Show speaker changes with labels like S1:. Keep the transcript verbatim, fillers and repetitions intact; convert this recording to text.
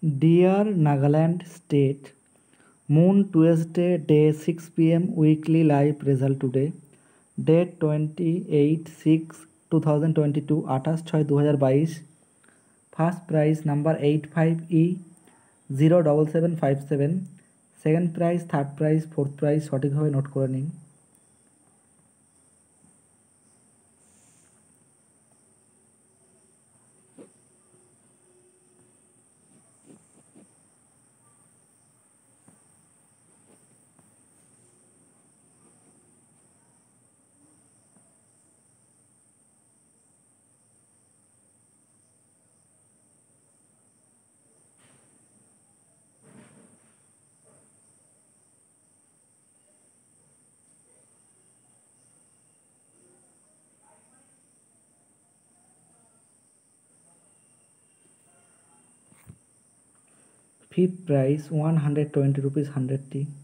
S1: Dear Nagaland State, Moon Tuesday, day six p m weekly live result today. Date twenty-eight six twenty twenty-two, আঠাশ ছয় দু হাজার বাইশ. First prize number eight five E zero seven seven five seven. Second prize, third prize, fourth prize সঠিকভাবে note করে নিন. Fifth prize one hundred twenty rupees one hundred T.